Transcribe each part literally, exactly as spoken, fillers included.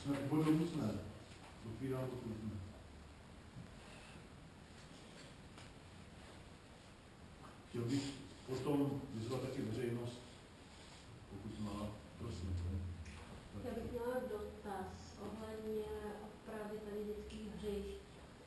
Jsme u bodu různé. Dopírám to různé. Chtěl bych potom vyzvat taky veřejnost, pokud má, prosím. Já bych měla dotaz ohledně opravy tady dětských hřišť.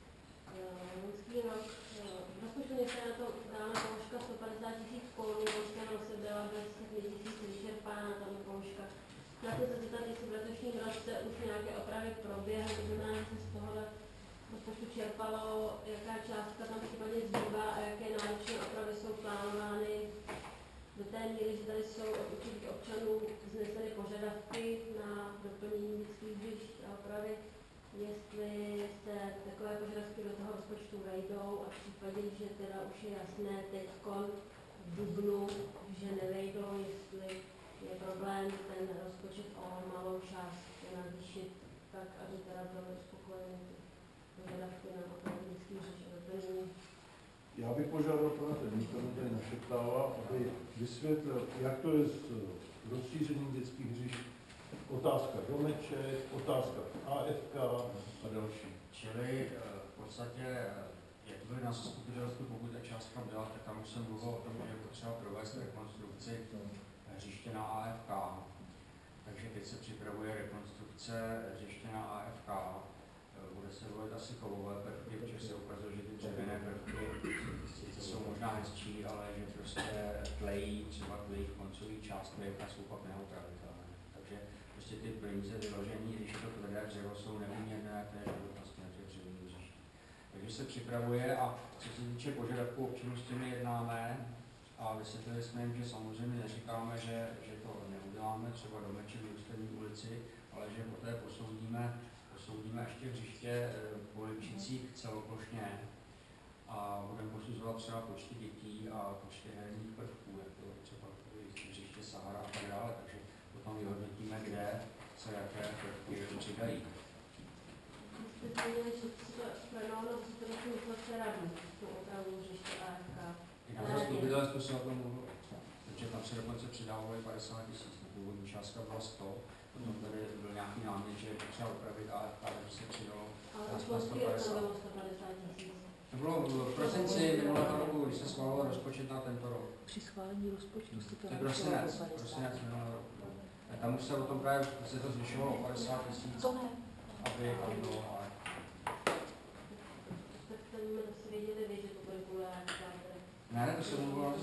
Loňský rok v rozpočtu města na to dána položka sto padesát tisíc korun, v loňském roce byla bez tisíc vyčerpána tato položka. Na to se zeptat, jestli v letošním roce už nějaké opravy proběhly, to znamená, že se z tohohle rozpočtu čerpalo, jaká částka tam případně zbývá a jaké náročné opravy jsou plánovány do té míry, že tady jsou od určitých občanů vzneseny požadavky na doplnění dětských hřišť a opravy, jestli se takové požadavky do toho rozpočtu vejdou a v případě, že teda už je jasné teď v dubnu, že nevejdou, jestli je problém ten rozpočet o malou část navýšit tak, aby teda bylo uspokojeny požadavky na opravu dětských hřišť a doplnění. Já bych požádal pana Terníka, mi tady našeptává, aby vysvětlil, jak to je s rozšířením dětských hřišť. Otázka domeček, otázka A F K a další. Čili v podstatě, jak to je na zastupitelstvu, pokud ta částka byla, tak tam už jsem mluvil o tom, že je potřeba provést rekonstrukci hřiště na A F K. Takže teď se připravuje rekonstrukce hřiště na A F K. Bude se volit asi kovové prvky, protože se ukazuje, že ty dřevěné prvky sice jsou možná hezčí, ale že prostě tlejí, třeba tlejí v koncových částech a jsou pak neutralitelné. Takže prostě ty peníze vyložení, když to tvrdé dřevo, jsou neúměrné, takže vlastně na těch dřevěných hřištích. Takže se připravuje a co se týče požadavků občanů, s těmi jednáme a vysvětlili jsme jim, že samozřejmě neříkáme, že, že to neuděláme, třeba domeček v Ústřední ulici, ale že poté posoudíme Soudíme ještě hřiště Polipčicích celoplošně a budeme posuzovat třeba počty dětí a počty herních prvků, jako třeba hřiště Sahara a tak dále, takže potom vyhodnotíme, kde se jaké prvky přidají. Jste zmínili, že se to prodalo v situaci inflace radu, tu opravu hřiště A F K. I na zastupitelstvu se o tom mluvilo, protože tam se dokonce přidávalo padesát tisíc, původní částka byla sto. Potom tady byl nějaký námět, že je potřeba upravit A F K, takže se přidalo na sto padesát. To bylo v prosinci minulého roku, když se schválil rozpočet na tento rok. Při schválení rozpočtu jste to je prosinec, prosinec minulého roku. A tam už se o tom právě se to zvyšovalo o padesát tisíc, aby tam bylo A F K. Tak tam si věděli vy, že to bude kvůli A F K. Ne, to se mluvilo.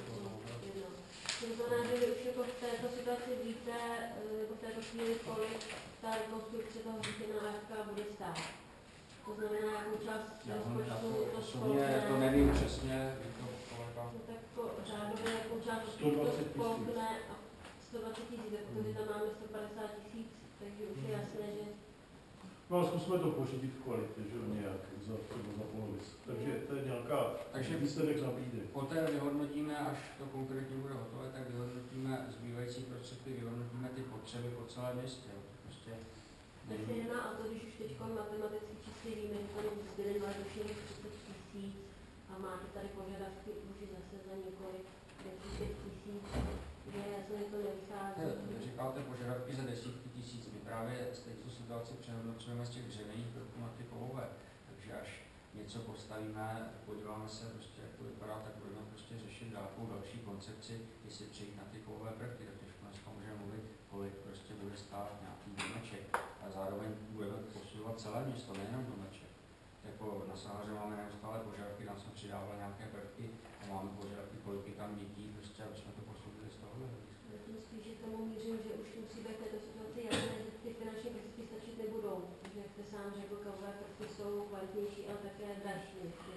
To znamená, že vy už jako v této situaci víte, nebo v této chvíli, kolik ta rekonstrukce toho hřiště na A F K bude stát. To znamená, jakou část rozpočtu to spolkne. To nevím přesně, to kolega. No tak to řádově, jakou část rozpočtu to spolkne a sto dvacet tisíc, protože tam máme sto padesát tisíc, takže už je jasné, že... No a zkusme to pořídit v kvalitě, že jo, nějak za, za polovic. Takže to je nějaká Takže výsledek nabídek. Poté vyhodnotíme, až to konkrétně bude hotové, tak vyhodnotíme zbývající prostředky, vyhodnotíme ty potřeby po celém městě. Prostě Takže jedná o to, když už teď matematicky čísly víme, že tady zbyly na letošních třicet tisíc a máte tady požadavky už zase za několik desítek tisíc, že jasně to nevychází. Říkáte požadavky za desítky tisíc, my právě z této situaci přehodnocujeme z těch dřevěných prvků na ty kovové, takže až něco postavíme, podíváme se, prostě, jak to vypadá, tak budeme prostě řešit nějakou další koncepci, jestli přejít na ty kovové prvky, takže dneska můžeme mluvit, kolik prostě bude stát nějaký domeček a zároveň budeme posuzovat celé město, nejenom domeček. Jako na Sahaře máme neustále požadavky, tam jsme přidávali nějaké prvky a máme požadavky, kolik je tam dětí, prostě aby jsme to posoudili z tohohle. Tím spíš, že tomu mířím, že už musí být v této situaci jasné, že ty finanční prostředky stačit nebudou, protože jak jste sám řekl, kovové prvky jsou kvalitnější, ale také dražší.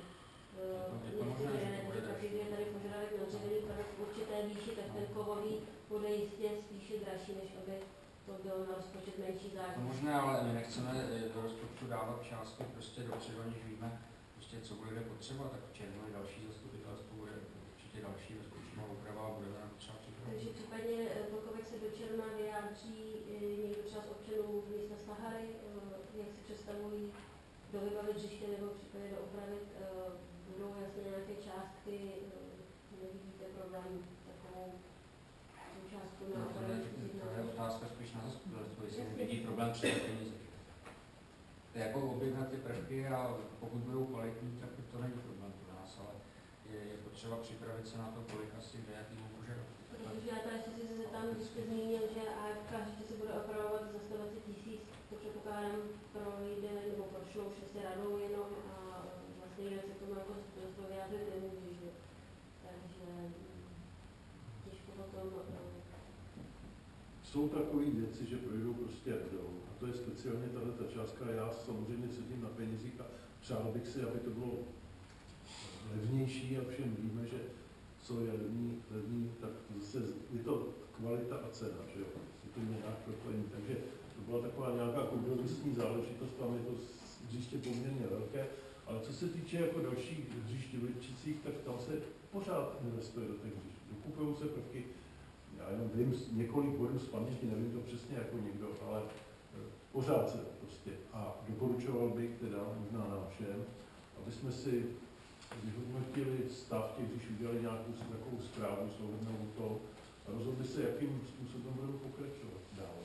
Někdy je tady požadavek na dřevěný prvek v určité výši, tak ten kovový bude jistě spíše dražší, než aby to bylo na rozpočet menší zátěž. To možné, ale my nechceme do rozpočtu dávat částky prostě dopředu, než víme, prostě, co bude potřeba, tak v červnu další zastupitelstvo bude určitě další rozpočtová úprava a budeme na to třeba připravit. Takže případně, pokud se do června vyjádří někdo třeba z občanů města Sahary, jak si představují dovybavit hřiště nebo případně doopravit, budou jasně nějaké částky, nevidíte problém takovou částku na opravdu? To je otázka spíš na zastupitelstvo, jestli nevidí problém při peníze. to je jako objednat ty prvky a pokud budou kvalitní, tak to není problém pro nás, ale je, je potřeba připravit se na to, kolik asi jde, jaký požadavky. Protože já tady si se tam, když jste zmínil, že A F K že se bude opravovat za sto dvacet tisíc, to předpokládám projde nebo prošlo už se radou jenom a vlastně jinak se k tomu jako dost vyjádřit nemůže, že? Takže těžko potom... Jsou takové věci, že projdou prostě radou. A to je speciálně tato částka. Já samozřejmě sedím na penězích a přál bych si, aby to bylo levnější a všem víme, že co je levný, levný, tak zase je to kvalita a cena, že jo. Je to nějak propojení. Takže to byla taková nějaká kompromisní záležitost, tam je to hřiště poměrně velké. Ale co se týče jako dalších hřišť v Lidčicích, tak tam se pořád investuje do těch hřišť. Dokupují se prvky. Já jenom vím několik bodů z paměti, nevím to přesně jako někdo, ale pořád se prostě. A doporučoval bych teda možná nám všem, aby jsme si vyhodnotili stav těch, když udělali nějakou takovou zprávu souhrnnou to a rozhodli se, jakým způsobem budeme pokračovat dál.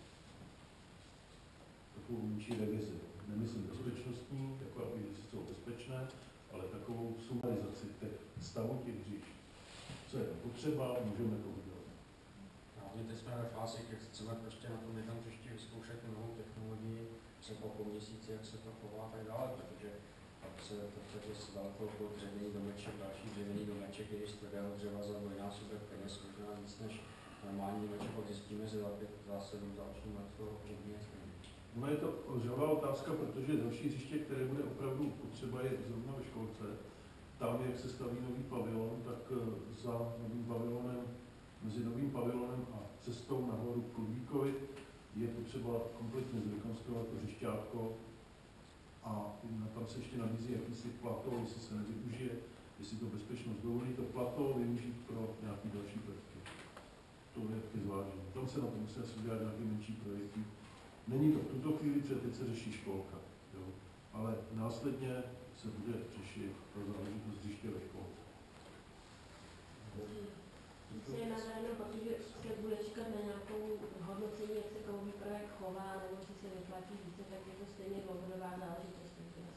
Takovou menší revizi. Nemyslím bezpečnostní, jako aby věci jsou bezpečné, ale takovou sumarizaci těch stavů těch hřišť. Co je potřeba, můžeme to udělat. Hlavně teď jsme ve fázi, jak chceme prostě na tom jednom hřišti vyzkoušet novou technologii, třeba po měsíci, jak se to chová a tak dále, protože pak se v podstatě stalo to dřevěný domeček, další dřevěný domeček, který z tvrdého dřeva za dvojnásobek peněz, možná víc než normální domeček, pak zjistíme, že za pět, za sedm dalších let to hodně změní. No je to žhavá otázka, protože další hřiště, které bude opravdu potřeba, je zrovna ve školce. Tam, jak se staví nový pavilon, tak za novým pavilonem, mezi novým pavilonem a cestou nahoru k Klubíkovi je potřeba kompletně zrekonstruovat to hřišťátko a tam se ještě nabízí jakýsi plato, jestli se nevyužije, jestli to bezpečnost dovolí, to plato využít pro nějaké další projekty. To je taky zvážení. Tam se na to musí asi udělat nějaké menší projekty. Není to v tuto chvíli, protože teď se řeší školka, jo? Ale následně se bude řešit to záležitost hřiště ve školce. Se je navráno, protože se bude čekat na nějakou hodnocení, jak se kovový projekt chová, nebo si se vyplatí více, tak je to stejně dlouhodobá záležitost.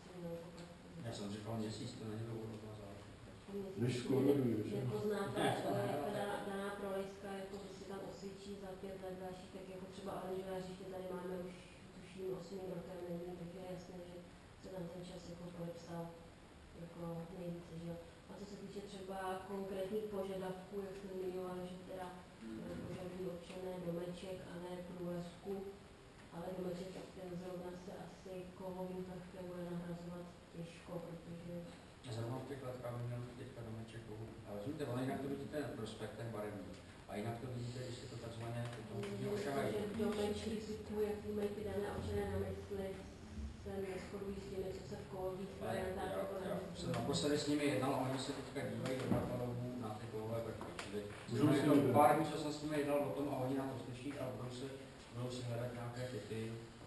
Já jsem říkal měsíc, to není dlouhodobá záležitost. Než sklonovuješ. Jako znáte, jako daná, daná prolejska, jako když se tam osvědčí za pět let další, tak jako třeba oranžové hřiště tady máme už tuším osmi rokem, nevím, tak je jasné, že se tam ten čas jako podepsal jako nejvíce, že jo. A co se týče třeba konkrétních požadavků, jak jsme zmiňovali, že teda požadují občané domeček a ne průlesku, ale domeček ten zrovna se asi kovovým prvkem bude nahrazovat těžko, protože... Zrovna v těch letkách by měl být teďka domeček kovu. Ale rozumíte, ale jinak to vidíte na prospektech barevný. A jinak to vidíte, když se to takzvaně ošahají. Domečky typu, jaký mají ty dané občané na mysli, se neschodují s těmi, co se v kovových variantách jako Já jsem naposledy s nimi jednal a oni se teďka dívají do katalogů na ty kovové prvky. Můžou si to vybrat. pár dní, co jsem s nimi jednal o tom a oni na to slyší a budou si, budou si hledat nějaké typy,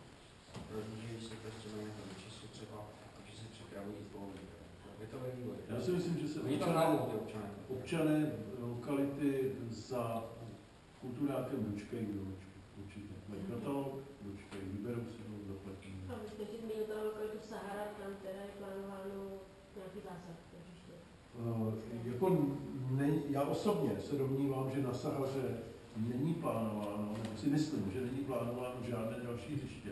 rozmížejí si to třeba nějaké času třeba, takže si připravují kovový. Je to ve vývoji. Já si myslím, že se Oni to občané, hlavou, ty občané. občané lokality za kulturákem dočkají domečku. Určitě. Mají katalog, dočkají, vyberou si ho, zaplatí. A vy jste si zmínil toho lokalitu Sahara, tam teda je plánováno nějaký zásah, takže Uh, jako ne, já osobně se domnívám, že na Sahaře není plánováno, nebo si myslím, že není plánováno žádné další hřiště,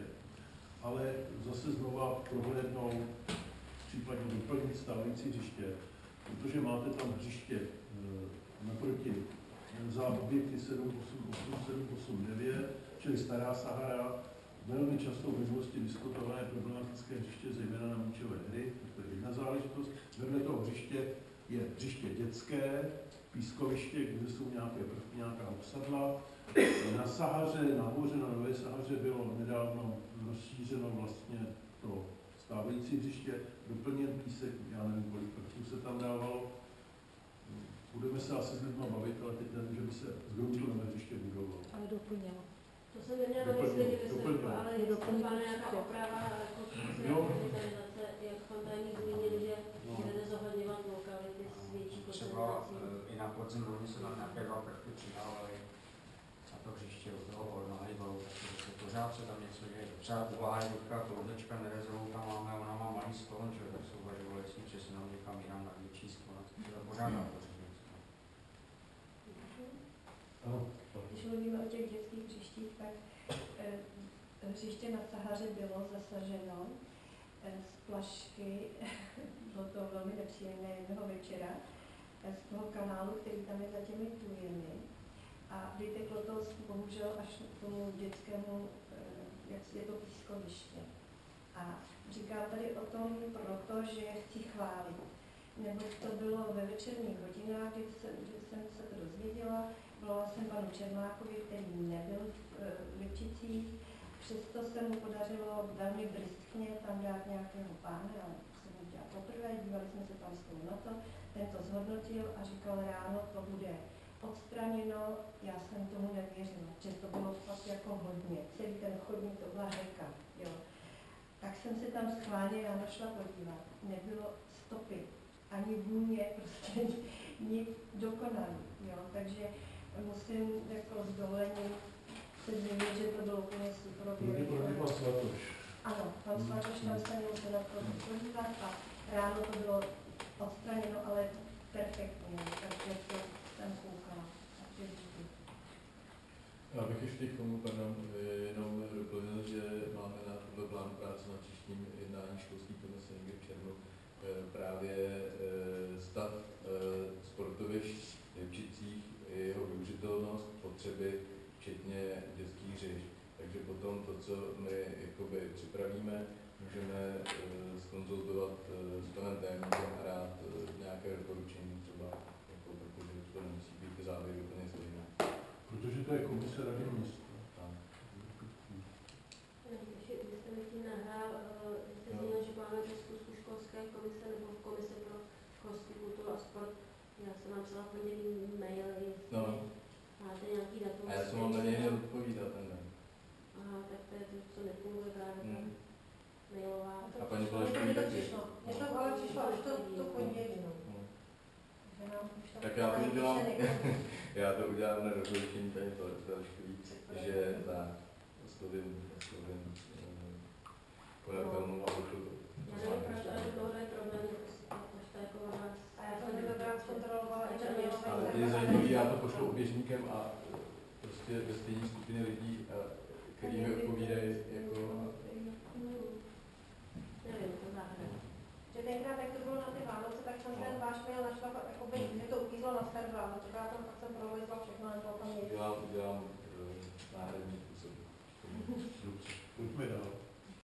ale zase znova prohlédnou, případně doplnit stávající hřiště, protože máte tam hřiště uh, naproti za objekty sedm osm osm, sedm osm devět, čili Stará Sahara, velmi často v minulosti diskutované problematické hřiště, zejména na míčové hry, to je jedna záležitost. Vedle toho hřiště je hřiště dětské, pískoviště, kde jsou nějaké prvky, nějaká obsadla. Na Sahaře, nahoře, na Nové Sahaře bylo nedávno rozšířeno vlastně to stávající hřiště, doplněn písek, já nevím, kolik prvků se tam dávalo. Budeme se asi s lidmi bavit, ale teď nevím, že by se z gruntu nové hřiště budovalo. Ale doplnilo. to jsem neměla na mysli, že by se, ale je to nějaká oprava, jako digitalizace, jak pan tajemník zmínil, že budete zohledňovat lokality s větší Třeba koncentrací. i na podzim loni se tam nějaké dva prvky přidávaly a to hřiště u toho volna hejbalu, takže se pořád se tam něco děje. Třeba uvaha je teďka klouzečka nerezovou, tam máme, ona má malý sklon, že tak se uvažovali, jestli přesunou někam jinam na větší sklon, takže to pořád na to říct. Ano. Když mluvíme o těch dětských hřištích, tak eh, hřiště na Sahaře bylo zasaženo eh, z plašky, bylo to velmi nepříjemné jednoho večera, eh, z toho kanálu, který tam je za těmi tujemi. A vyteklo to bohužel až k tomu dětskému, eh, jak je to pískoviště. A říkám tady o tom proto, že chci chválit. Neboť to bylo ve večerních hodinách, kdy jsem, kdy jsem se to dozvěděla. Volala jsem panu Čermákovi, který nebyl v Lipčicích, přesto se mu podařilo velmi bryskně tam dát nějakého pána, ale jsem ho dělala poprvé, dívali jsme se tam spolu na to, ten to zhodnotil a říkal, ráno to bude odstraněno, já jsem tomu nevěřila, že to bylo fakt jako hodně, celý ten chodník, to byla řeka, jo. Tak jsem se tam schválně ráno šla podívat, nebylo stopy, ani vůně, prostě nic dokonalý, jo, takže musím jako s dovolením se zmínit, že to bylo úplně super. Kdy pro pan Svatoš? Ano, pan Svatoš tam se měl se na to podívat a ráno to bylo odstraněno, ale perfektně, takže to jsem koukala. Takže díky. Já bych ještě k tomu pardon, jenom doplnil, že máme na tohle plán práce na příštím jednání školské komise někdy v červnu právě stav sportovišť v Lipčicích, jeho využitelnost, potřeby, včetně dětských hřišť. Takže potom to, co my jakoby připravíme, můžeme skonzultovat s panem tajemníkem a rád nějaké doporučení třeba, jako, protože to nemusí být závěr úplně stejné. Protože to je komise rady města. Ještě byste mi tím nahrál, jste zmínil, že máme tu zkusku školské komise nebo komise pro školství, kulturu a sport. Já jsem vám psala pondělí mail, jestli no. máte nějaký datum. A já jsem vám na něj neodpovídal ten den. Aha, tak to je to, co nefunguje právě ta Hmm. mailová. A paní Poleška mi taky. Mně to ale přišlo až to, to pondělí, no. Hmm. Že nám už to Tak já to udělám, píše já to udělám na doporučení paní Poleškový, že tak, oslovím, oslovím konektelnou a pošlu to. Já nevím, proč, ale to je problém, protože to jako vás... A já to nedobrát zkontrolovala i to Ale je zajímavý, já to pošlu oběžníkem a prostě ve stejné skupině lidí, kteří mi odpovídají jako